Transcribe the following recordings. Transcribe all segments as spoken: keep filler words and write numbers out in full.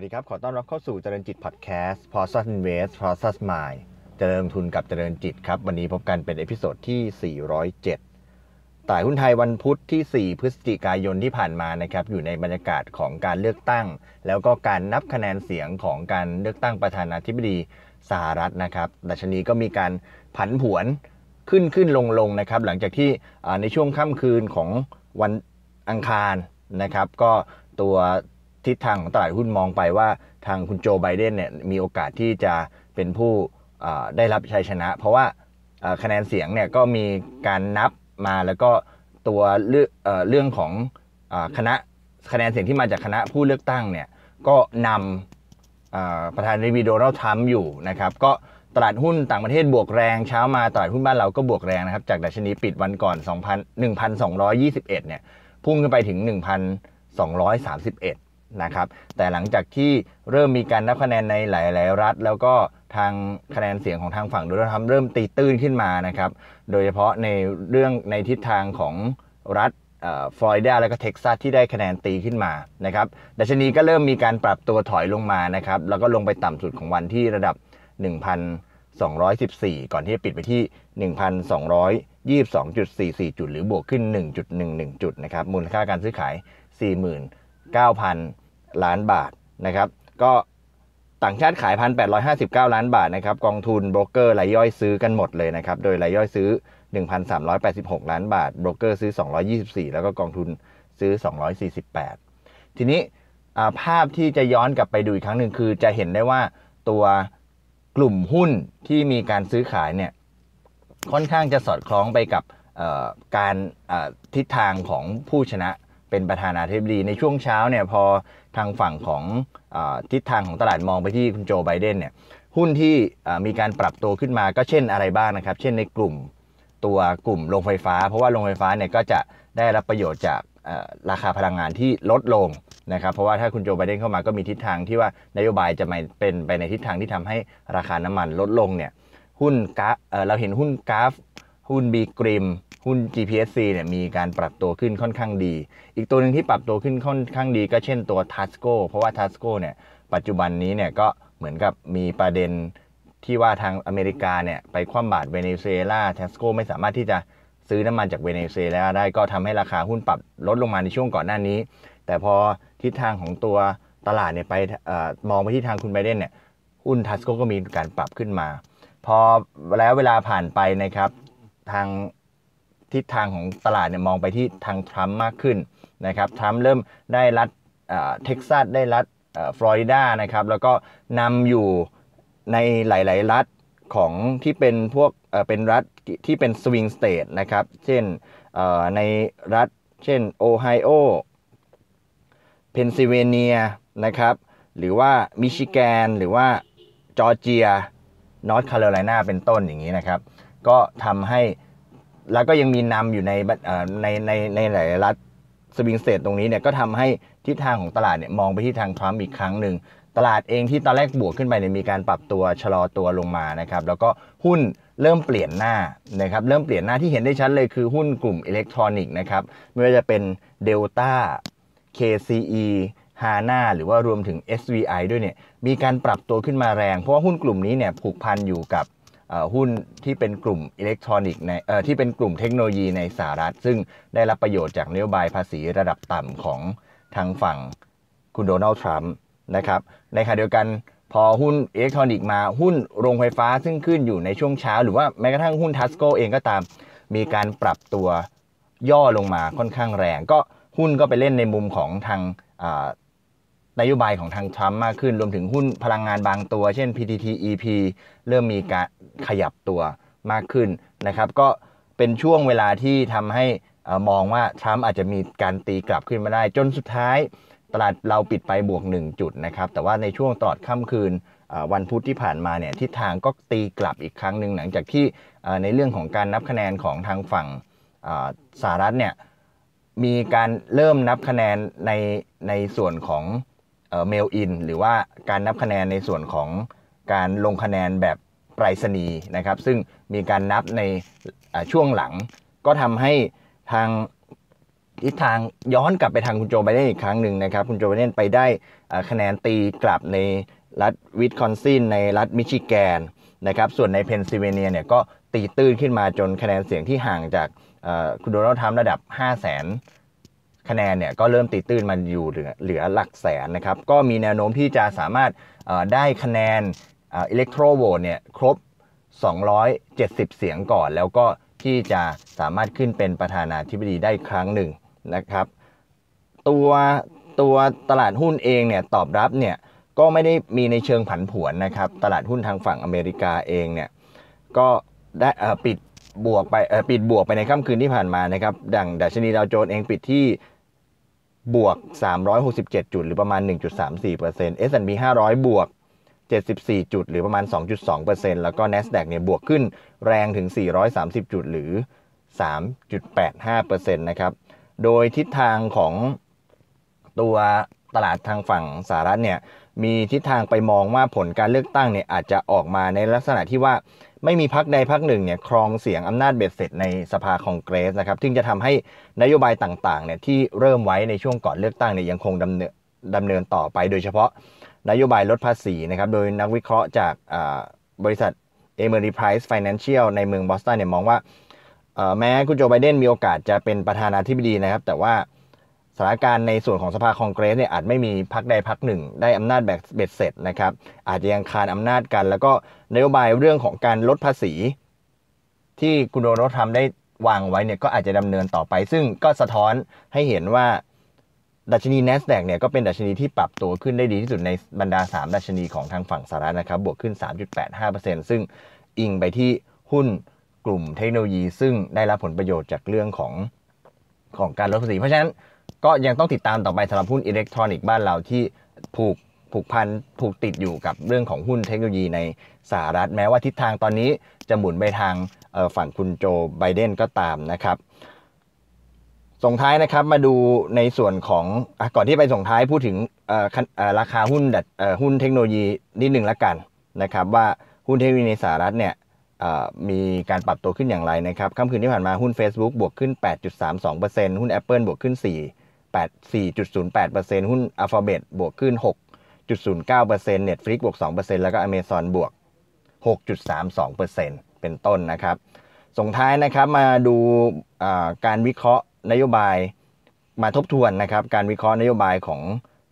ดีครับขอต้อนรับเข้าสู่เจริญจิตพอดแคสต์ Process Invest Process Mind เจริญลงทุนกับเจริญจิตครับวันนี้พบกันเป็นเอพิโซดที่สี่ร้อยเจ็ดตลาดหุ้นไทยวันพุธที่สี่พฤศจิกายนที่ผ่านมานะครับอยู่ในบรรยากาศของการเลือกตั้งแล้วก็การนับคะแนนเสียงของการเลือกตั้งประธานาธิบดีสหรัฐนะครับดัชนีก็มีการผันผวนขึ้นขึ้นลงลงนะครับหลังจากที่ในช่วงค่ำคืนของวันอังคารนะครับก็ตัวทิศทางของตลาดหุ้นมองไปว่าทางคุณโจไบเดนเนี่ยมีโอกาสที่จะเป็นผู้ได้รับชัยชนะเพราะว่าคะแนนเสียงเนี่ยก็มีการนับมาแล้วก็ตัวเรื่องเรื่องของคณะคะแนนเสียงที่มาจากคณะผู้เลือกตั้งเนี่ยก็นำประธานาธิบดีโดนัลด์ทรัมป์อยู่นะครับก็ตลาดหุ้นต่างประเทศบวกแรงเช้ามาตลาดหุ้นบ้านเราก็บวกแรงนะครับจากดัชนีปิดวันก่อนหนึ่งพันสองร้อยยี่สิบเอ็ดเนี่ยพุ่งขึ้นไปถึง หนึ่งพันสองร้อยสามสิบเอ็ดนะครับแต่หลังจากที่เริ่มมีการนับคะแนนในหลายๆรัฐแล้วก็ทางคะแนนเสียงของทางฝั่งโดนัลด์ทรัมป์เริ่มตีตื้นขึ้นมานะครับโดยเฉพาะในเรื่องในทิศทางของรัฐฟลอริดาและก็เท็กซัสที่ได้คะแนนตีขึ้นมานะครับดัชนีก็เริ่มมีการปรับตัวถอยลงมานะครับแล้วก็ลงไปต่ำสุดของวันที่ระดับ หนึ่งพันสองร้อยสิบสี่ ก่อนที่จะปิดไปที่ หนึ่งพันสองร้อยยี่สิบสองจุดสี่สี่ จุดหรือบวกขึ้น หนึ่งจุดหนึ่งหนึ่ง จุดนะครับมูลค่าการซื้อขาย สี่หมื่นเก้าพัน ล้านบาทนะครับก็ต่างชาติขาย หนึ่งพันแปดร้อยห้าสิบเก้า ล้านบาทนะครับกองทุนโบรกเกอร์รายย่อยซื้อกันหมดเลยนะครับโดยรายย่อยซื้อ หนึ่งพันสามร้อยแปดสิบหก ล้านบาทโบรกเกอร์ซื้อสองร้อยยี่สิบสี่แล้วก็กองทุนซื้อสองร้อยสี่สิบแปดทีนี้ภาพที่จะย้อนกลับไปดูอีกครั้งหนึ่งคือจะเห็นได้ว่าตัวกลุ่มหุ้นที่มีการซื้อขายเนี่ยค่อนข้างจะสอดคล้องไปกับการทิศทางของผู้ชนะเป็นประธานาธิบดีในช่วงเช้าเนี่ยพอทางฝั่งของทิศทางของตลาดมองไปที่คุณโจไบเดนเนี่ยหุ้นที่มีการปรับตัวขึ้นมาก็เช่นอะไรบ้างนะครับเช่นในกลุ่มตัวกลุ่มโรงไฟฟ้าเพราะว่าโรงไฟฟ้าเนี่ยก็จะได้รับประโยชน์จากราคาพลังงานที่ลดลงนะครับเพราะว่าถ้าคุณโจไบเดนเข้ามาก็มีทิศทางที่ว่านโยบายจะไม่เป็นไปในทิศทางที่ทำให้ราคาน้ำมันลดลงเนี่ยหุ้นกราฟเราเห็นหุ้นกราฟหุ้นบีกริมหุ้น จี พี เอส ซี เนี่ยมีการปรับตัวขึ้นค่อนข้างดีอีกตัวหนึ่งที่ปรับตัวขึ้นค่อนข้างดีก็เช่นตัว Tasco เพราะว่า Tasco เนี่ยปัจจุบันนี้เนี่ยก็เหมือนกับมีประเด็นที่ว่าทางอเมริกาเนี่ยไปคว่ำบาตรเวเนซุเอลา Tasco ไม่สามารถที่จะซื้อน้ำมันจากเวเนซุเอลาได้ก็ทำให้ราคาหุ้นปรับลดลงมาในช่วงก่อนหน้านี้แต่พอทิศทางของตัวตลาดเนี่ยไปเอ่อมองไปที่ทางคุณไบเดนเนี่ยหุ้น Tasco ก็มีการปรับขึ้นมาพอแล้วเวลาผ่านไปนะครับทางทิศทางของตลาดเนี่ยมองไปที่ทางทรัมป์มากขึ้นนะครับทรัมป์เริ่มได้รัฐเท็กซัสได้รัฐฟลอริดานะครับแล้วก็นำอยู่ในหลายๆรัฐของที่เป็นพวกเป็นรัฐที่เป็นสวิงสเตทนะครับเช่นในรัฐเช่นโอไฮโอเพนซิลเวเนียนะครับหรือว่ามิชิแกนหรือว่าจอร์เจียนอร์ทแคโรไลนาเป็นต้นอย่างนี้นะครับก็ทำให้แล้วก็ยังมีนำอยู่ในในในในหลายรัฐสวิงสเตทตรงนี้เนี่ยก็ทำให้ทิศทางของตลาดเนี่ยมองไปที่ทางทรัมป์อีกครั้งหนึ่งตลาดเองที่ตอนแรกบวกขึ้นไปเนี่ยมีการปรับตัวชะลอตัวลงมานะครับแล้วก็หุ้นเริ่มเปลี่ยนหน้านะครับเริ่มเปลี่ยนหน้าที่เห็นได้ชัดเลยคือหุ้นกลุ่มอิเล็กทรอนิกส์นะครับไม่ว่าจะเป็น Delta เค ซี อี Hana หรือว่ารวมถึง เอส วี ไอ ด้วยเนี่ยมีการปรับตัวขึ้นมาแรงเพราะว่าหุ้นกลุ่มนี้เนี่ยผูกพันอยู่กับหุ้นที่เป็นกลุ่มอิเล็กทรอนิกส์ในเอ่อที่เป็นกลุ่มเทคโนโลยีในสหรัฐซึ่งได้รับประโยชน์จากนโยบายภาษีระดับต่ำของทางฝั่งคุณโดนัลด์ทรัมป์นะครับในขณะเดียวกันพอหุ้นอิเล็กทรอนิกส์มาหุ้นโรงไฟฟ้าซึ่งขึ้นอยู่ในช่วงเช้าหรือว่าแม้กระทั่งหุ้น Tasco เองก็ตามมีการปรับตัวย่อลงมาค่อนข้างแรงก็หุ้นก็ไปเล่นในมุมของทางนโยบายของทางทรัมป์มากขึ้นรวมถึงหุ้นพลังงานบางตัวเช่น พี ที ที อี พี เริ่มมีการขยับตัวมากขึ้นนะครับก็เป็นช่วงเวลาที่ทำให้มองว่าทรัมป์อาจจะมีการตีกลับขึ้นมาได้จนสุดท้ายตลาดเราปิดไปบวกหนึ่งจุดนะครับแต่ว่าในช่วงตลอดค่ำคืนวันพุธที่ผ่านมาเนี่ยทิศทางก็ตีกลับอีกครั้งหนึ่งหลังจากที่ในเรื่องของการนับคะแนนของทางฝั่งสหรัฐเนี่ยมีการเริ่มนับคะแนนในในส่วนของเมลอินหรือว่าการนับคะแนนในส่วนของการลงคะแนนแบบไปรษณีย์นะครับซึ่งมีการนับในช่วงหลังก็ทำให้ทางทิศทางย้อนกลับไปทางคุณโจไบเดนอีกครั้งหนึ่งนะครับคุณโจไบเดนไปได้คะแนนตีกลับในรัฐวิสคอนซินในรัฐมิชิแกนนะครับส่วนในเพนซิลเวเนียเนี่ยก็ตีตื้นขึ้นมาจนคะแนนเสียงที่ห่างจากคุณโดนัลด์ทรัมป์ระดับ ห้าแสน คะแนนเนี่ยก็เริ่มตีตื้นมันอยู่เหลือเหลือหลักแสนนะครับก็มีแนวโน้มที่จะสามารถได้คะแนนอิเล็กโทรโหวตเนี่ยครบสองร้อยเจ็ดสิบเสียงก่อนแล้วก็ที่จะสามารถขึ้นเป็นประธานาธิบดีได้ครั้งหนึ่งนะครับตัวตัวตลาดหุ้นเองเนี่ยตอบรับเนี่ยก็ไม่ได้มีในเชิงผันผวนนะครับตลาดหุ้นทางฝั่งอเมริกาเองเนี่ยก็ได้ปิดบวกไปปิดบวกไปในค่ำคืนที่ผ่านมานะครับดังดัชนีดาวโจนส์เองปิดที่บวกสามร้อยหกสิบเจ็ดจุดหรือประมาณ หนึ่งจุดสามสี่เปอร์เซ็นต์ เอส แอนด์ พี ห้าร้อยบวกเจ็ดสิบสี่จุดหรือประมาณ สองจุดสองเปอร์เซ็นต์ แล้วก็ NASDAQ เนี่ยบวกขึ้นแรงถึงสี่ร้อยสามสิบจุดหรือ สามจุดแปดห้าเปอร์เซ็นต์ นะครับโดยทิศทางของตัวตลาดทางฝั่งสหรัฐเนี่ยมีทิศทางไปมองว่าผลการเลือกตั้งเนี่ยอาจจะออกมาในลักษณะที่ว่าไม่มีพรรคใดพรรคหนึ่งเนี่ยครองเสียงอำนาจเบ็ดเสร็จในสภาคองเกรสนะครับซึ่งจะทำให้นโยบายต่างๆเนี่ยที่เริ่มไว้ในช่วงก่อนเลือกตั้งเนี่ยยังคงดำเนินดำเนินต่อไปโดยเฉพาะนโยบายลดภาษีนะครับโดยนักวิเคราะห์จากบริษัท Emery Price Financial ในเมืองบอสตันเนี่ยมองว่าแม้คุณโจไบเดนมีโอกาสจะเป็นประธานาธิบดีนะครับแต่ว่าสถานการณ์ในส่วนของสภาคองเกรสเนี่ยอาจไม่มีพรรคใดพรรคหนึ่งได้อำนาจแบบเบ็ดเสร็จนะครับอาจจะยังคานอำนาจกันแล้วก็นโยบายเรื่องของการลดภาษีที่คุณโดนัลด์ทรัมป์ได้วางไว้เนี่ยก็อาจจะดำเนินต่อไปซึ่งก็สะท้อนให้เห็นว่าดัชนี NASDAQ เนี่ยก็เป็นดัชนีที่ปรับตัวขึ้นได้ดีที่สุดในบรรดาสามดัชนีของทางฝั่งสหรัฐนะครับบวกขึ้น สามจุดแปดห้าเปอร์เซ็นต์ ซึ่งอิงไปที่หุ้นกลุ่มเทคโนโลยีซึ่งได้รับผลประโยชน์จากเรื่องของของการลดภาษีเพราะฉะนั้นก็ยังต้องติดตามต่อไปสำหรับหุ้นอิเล็กทรอนิกส์บ้านเราที่ผูกผูกพันผูกติดอยู่กับเรื่องของหุ้นเทคโนโลยีในสหรัฐแม้ว่าทิศทางตอนนี้จะหมุนไปทางฝั่งคุณโจไบเดนก็ตามนะครับส่งท้ายนะครับมาดูในส่วนของก่อนที่ไปส่งท้ายพูดถึงราคาหุ้นหุ้นเทคโนโลยีนิดหนึ่งละกันนะครับว่าหุ้นเทคโนโลยีในสหรัฐเนี่ยมีการปรับตัวขึ้นอย่างไรนะครับค่ำคืนที่ผ่านมาหุ้น Facebook บวกขึ้น แปดจุดสามสองเปอร์เซ็นต์ หุ้น Apple บวกขึ้นสี่จุดศูนย์แปดเปอร์เซ็นต์ หุ้น Alphabet บวกขึ้น หกจุดศูนย์เก้าเปอร์เซ็นต์ Netflix บวก สองเปอร์เซ็นต์ แล้วก็ Amazon บวก หกจุดสามสองเปอร์เซ็นต์ เป็นต้นนะครับส่งท้ายนะครับมาดูการวิเคราะห์นโยบายมาทบทวนนะครับการวิเคราะห์นโยบายของ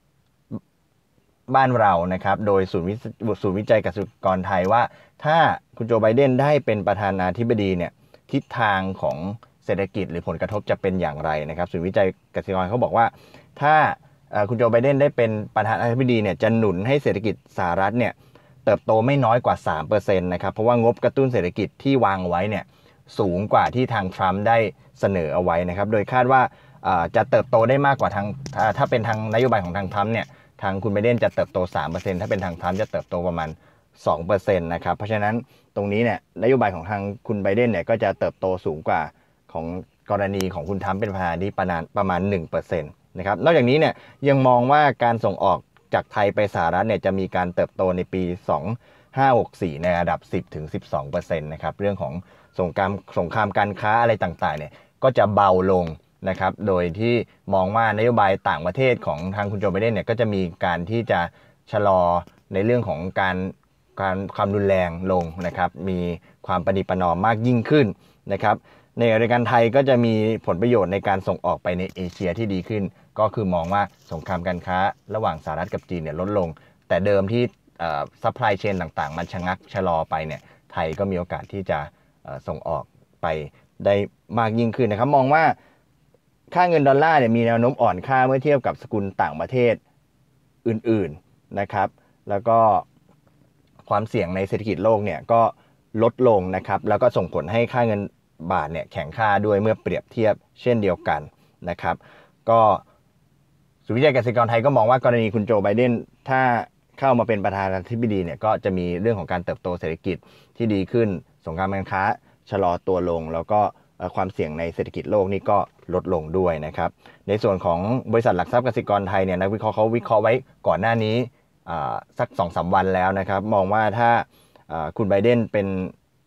บ้านเรานะครับโดยศูนย์วิศูนย์วิจัยเกษตรกรไทยว่าถ้าคุณโจไบเดนได้เป็นประธานาธิบดีเนี่ยทิศทางของเศรษฐกิจหรือผลกระทบจะเป็นอย่างไรนะครับศูนย์วิจัยเกษตรกรเขาบอกว่าถ้าคุณโจไบเดนได้เป็นประธานาธิบดีเนี่ยจะหนุนให้เศรษฐกิจสหรัฐเนี่ยเติบโตไม่น้อยกว่า สามเปอร์เซ็นต์ นะครับเพราะว่างบกระตุ้นเศรษฐกิจที่วางไว้เนี่ยสูงกว่าที่ทางทรัมป์ได้เสนอเอาไว้นะครับโดยคาดว่าจะเติบโตได้มากกว่าทางถ้าเป็นทางนโยบายของทางทรัมป์เนี่ยทางคุณไบเดนจะเติบโต สามเปอร์เซ็นต์ ถ้าเป็นทางทรัมป์จะเติบโตประมาณ สองเปอร์เซ็นต์ นะครับเพราะฉะนั้นตรงนี้เนี่ยนโยบายของทางคุณไบเดนเนี่ยก็จะเติบโตสูงกว่าของกรณีของคุณทรัมป์เป็นประธานาธิบดีประมาณประมาณ หนึ่งเปอร์เซ็นต์ นะครับนอกจากนี้เนี่ยยังมองว่าการส่งออกจากไทยไปสหรัฐเนี่ยจะมีการเติบโตในปีสองพันห้าร้อยหกสิบสี่ในระดับ สิบถึงสิบสองเปอร์เซ็นต์ นะครับเรื่องของสงครามสงครามการค้าอะไรต่างๆเนี่ยก็จะเบาลงนะครับโดยที่มองว่านโยบายต่างประเทศของทางคุณโจไบเดนเนี่ยก็จะมีการที่จะชะลอในเรื่องของการการความรุนแรงลงนะครับมีความประนีประนอมมากยิ่งขึ้นนะครับในรายการไทยก็จะมีผลประโยชน์ในการส่งออกไปในเอเชียที่ดีขึ้นก็คือมองว่าสงครามการค้าระหว่างสหรัฐกับจีนเนี่ยลดลงแต่เดิมที่ซัพพลายเชนต่างๆมันชะงักชะลอไปเนี่ยไทยก็มีโอกาสที่จะส่งออกไปได้มากยิ่งขึ้นนะครับมองว่าค่าเงินดอลลาร์เนี่ยมีแนวโน้มอ่อนค่าเมื่อเทียบกับสกุลต่างประเทศอื่นๆนะครับแล้วก็ความเสี่ยงในเศรษฐกิจโลกเนี่ยก็ลดลงนะครับแล้วก็ส่งผลให้ค่าเงินบาทเนี่ยแข็งค่าด้วยเมื่อเปรียบเทียบเช่นเดียวกันนะครับก็ศูนย์วิจัยเกษตรกรไทยก็มองว่ากรณีคุณโจไบเดนถ้าเข้ามาเป็นประธานาธิบดีเนี่ยก็จะมีเรื่องของการเติบโตเศรษฐกิจที่ดีขึ้นสงครามการค้าชะลอตัวลงแล้วก็ความเสี่ยงในเศรษฐกิจโลกนี่ก็ลดลงด้วยนะครับในส่วนของบริษัทหลักทรัพย์กสิกรไทยเนี่ยนักวิเคราะห์เขาวิเคราะห์ไว้ก่อนหน้านี้สัก สองถึงสาม วันแล้วนะครับมองว่าถ้าคุณไบเดนเป็น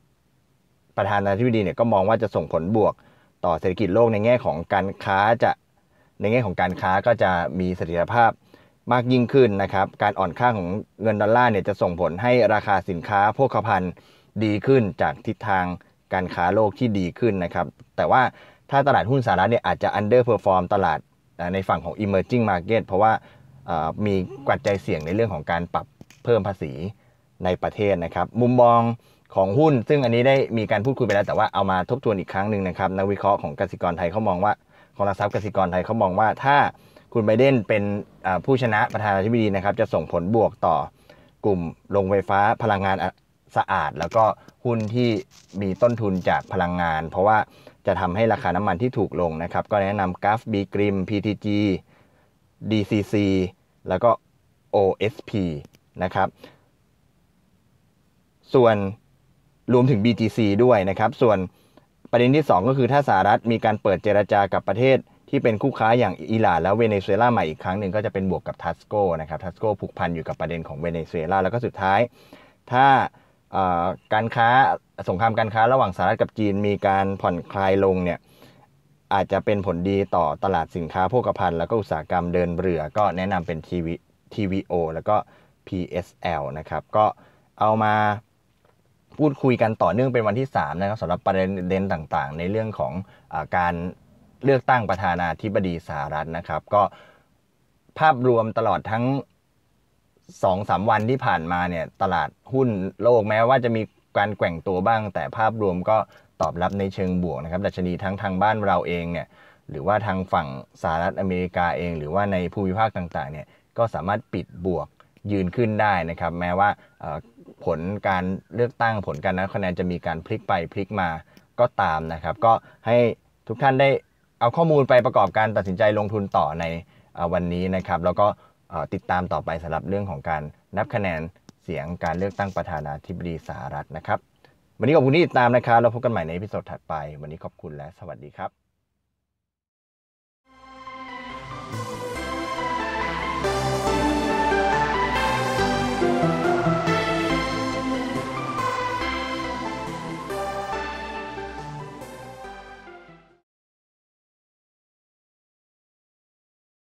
ประธานาธิบดีเนี่ยก็มองว่าจะส่งผลบวกต่อเศรษฐกิจโลกในแง่ของการค้าจะในแง่ของการค้าก็จะมีเสถียรภาพมากยิ่งขึ้นนะครับการอ่อนค่าของเงินดอลลาร์เนี่ยจะส่งผลให้ราคาสินค้าโภคภัณฑ์ดีขึ้นจากทิศทางการค้าโลกที่ดีขึ้นนะครับแต่ว่าถ้าตลาดหุ้นสหรัฐเนี่ยอาจจะ underperform ตลาดในฝั่งของ emerging market เพราะว่ามีปัจจัยเสี่ยงในเรื่องของการปรับเพิ่มภาษีในประเทศนะครับมุมมองของหุ้นซึ่งอันนี้ได้มีการพูดคุยไปแล้วแต่ว่าเอามาทบทวนอีกครั้งหนึ่งนะครับนักวิเคราะห์ของกสิกรไทยเขามองว่าของหลักทรัพย์กสิกรไทยเขามองว่าถ้าคุณไบเดนเป็นผู้ชนะประธานาธิบดีนะครับจะส่งผลบวกต่อกลุ่มโรงไฟฟ้าพลังงานสะอาดแล้วก็หุ้นที่มีต้นทุนจากพลังงานเพราะว่าจะทำให้ราคาน้ำมันที่ถูกลงนะครับก็แนะนำ จี เอ เอฟ บี กริม พี ที จี ดี ซี ซี แล้วก็ โอ เอส พี นะครับส่วนรวมถึง บี ที ซี ด้วยนะครับส่วนประเด็นที่สองก็คือถ้าสหรัฐมีการเปิดเจรจากับประเทศที่เป็นคู่ค้าอย่างอิหร่านแล้วเวเนซุเอลาใหม่อีกครั้งหนึ่งก็จะเป็นบวกกับทัสโกนะครับทัสโกผูกพันอยู่กับประเด็นของเวเนซุเอลาแล้วก็สุดท้ายถ้าการค้าสงครามการค้าระหว่างสหรัฐกับจีนมีการผ่อนคลายลงเนี่ยอาจจะเป็นผลดีต่อตลาดสินค้าโภคภัณฑ์แล้วก็อุตสาหกรรมเดินเรือก็แนะนำเป็น ที วี ที วี โอ แล้วก็ พี เอส แอล นะครับก็เอามาพูดคุยกันต่อเนื่องเป็นวันที่สามนะครับสำหรับประเด็นต่างๆในเรื่องของอาการเลือกตั้งประธานาธิบดีสหรัฐนะครับก็ภาพรวมตลอดทั้ง สองถึงสาม วันที่ผ่านมาเนี่ยตลาดหุ้นโลกแม้ว่าจะมีการแกว่งตัวบ้างแต่ภาพรวมก็ตอบรับในเชิงบวกนะครับดัชนีทั้งทางบ้านเราเองเนี่ยหรือว่าทางฝั่งสหรัฐอเมริกาเองหรือว่าในภูมิภาคต่างๆเนี่ยก็สามารถปิดบวกยืนขึ้นได้นะครับแม้ว่าผลการเลือกตั้งผลการนับคะแนนจะมีการพลิกไปพลิกมาก็ตามนะครับก็ให้ทุกท่านได้เอาข้อมูลไปประกอบการตัดสินใจลงทุนต่อในวันนี้นะครับแล้วก็ติดตามต่อไปสำหรับเรื่องของการนับคะแนนเสียงการเลือกตั้งประธานาธิบดีสหรัฐนะครับวันนี้ขอบคุณที่ติดตามนะครับเราพบกันใหม่ในอีพิโซดถัดไปวันนี้ขอบคุณและสวัสดีครับ